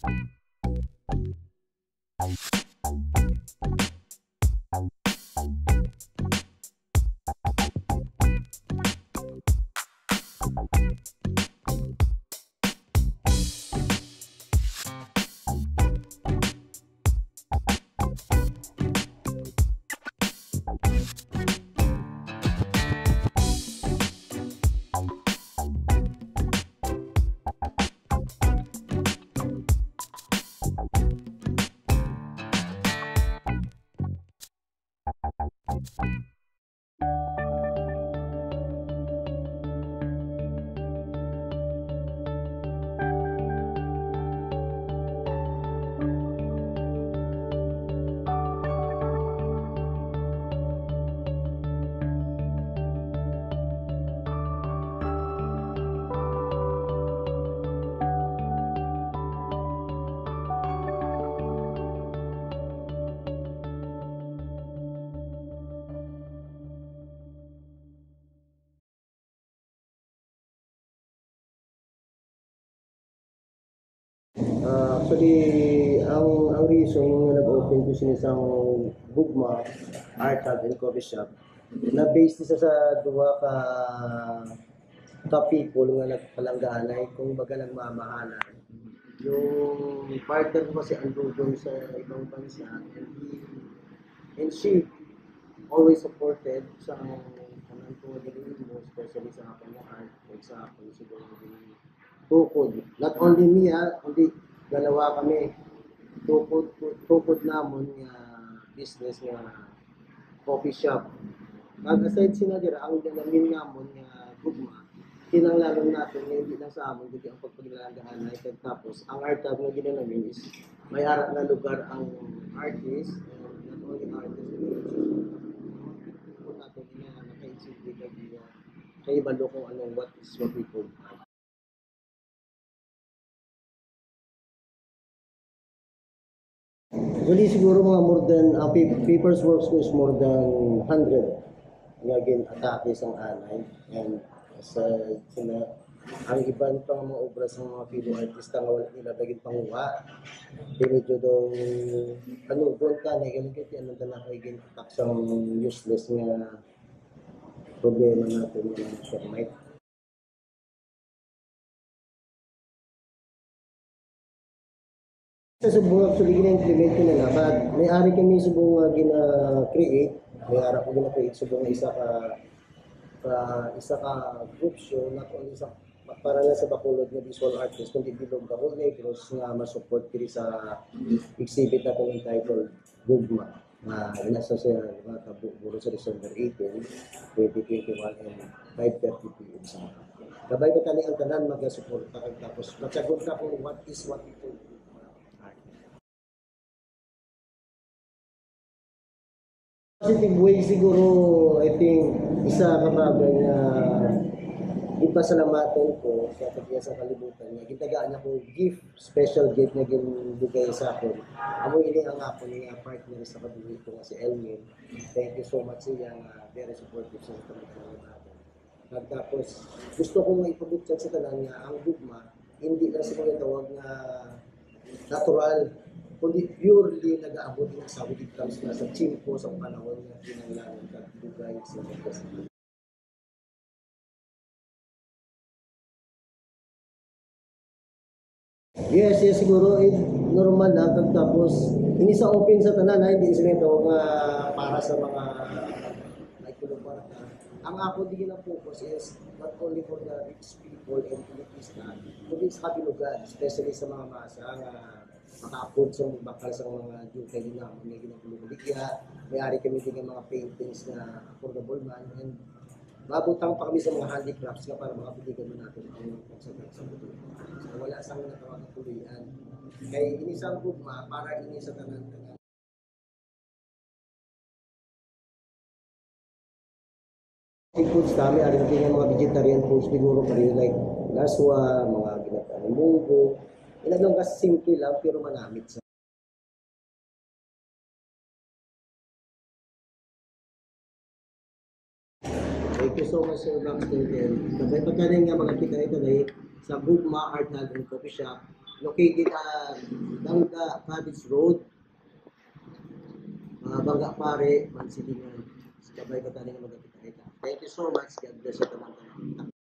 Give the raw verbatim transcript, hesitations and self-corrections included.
Uh, actually, ang ang reason nga nag-open ko sin isang Gugma Arthub Coffeeshop na based isa sa duha ka ka people nga nagpalangganay kung baga nagmamahalan. Yung partner ko kasi andun doon sa ibang bansa and he and she always supported sa kanang ko din mo, especially sa akin na art o sa akin siguro din tukod. Not only me ha, kundi dalawa kami tukod tukod namon nga business nga coffee shop. Pag aside sina dira ang ganamin namon nga gugma, kinanglanon natin nga hindi lang sa amon kundi ang pagpaglalagahan ay tapos ang art hub nga ginanamin is may harap na lugar ang artist and not only artist kung natin nga nakaisip ka diya kay balo kung ano what is what we call art. Actually, siguro mga more than, uh, papers works ko is more than one hundred nga gin-atake sa anay. And sa sila, ang iban pang mga obra sa mga Filipino artista nga wala nila daging panguha. Di medyo daw, ano, doon ka, nagigit yan, nandun na kayo gin-attack sa useless nga problema natin ng termite. Sa subong actually gina-implement ko na lahat. May ari kami subong nga gina-create, may ara ko gina-create subong na isa ka ka isa ka group show not only sa para lang sa bakulod nga visual artist kundi bilog ka whole negros nga ma-support kiri sa exhibit na kung entitled Gugma na nasa sa mga kaburo sa December eighteen, twenty twenty-one and five thirty p m sa kabay ko tani ang tanan mag-support tapos matsagot ka kung what is what ito. Positive way siguro, I think, isa ka bagay na ipasalamatan ko sa katiya sa kalibutan niya. Gitagaan niya ko gift, special gift na ginbigay sa akin. Amo ini ang ako niya partner sa kabuhi ko nga si Elmin. Thank you so much siya nga very supportive sa kalibutan natin. Tapos, gusto ko nga ipabutyan sa tanan nga ang gugma, hindi lang sa mga tawag na natural, kundi purely nag-aabot ng sa it comes na sa chimpo sa panahon na pinanglangan ka bugay sa mga. Yes, yes, siguro eh, normal na tapos hindi sa open sa tanan na hindi sila ito nga para sa mga like para ang ako di na focus is not only for the rich people and elitista, kundi sa kabilugan, especially sa mga masa nga makaapod sa bakal sa mga dukay din naman may ginapulubuligya. May-ari kami din ng mga paintings na affordable man and mabutang pa kami sa mga handicrafts nga para makapigigan mo natin ang pagsagot sa buto. So wala sang natawag na tuloyan. Kaya inisang gugma para ini sa tanan-tanan. Foods kami, arin din mga vegetarian foods siguro pa rin like laswa, mga ginataang munggo. Ilan kasi simple lang pero manamit sa. Thank you so much Sir Baxter. Sabay pagkanin nga mga kita ito dahil sa Gugma Arthub Coffeeshop. located at Bangga Cottage Road, uh, Bangga Pare, Mansilingan. Sabay ko tayo nga magkakita. Thank you so much. God bless you.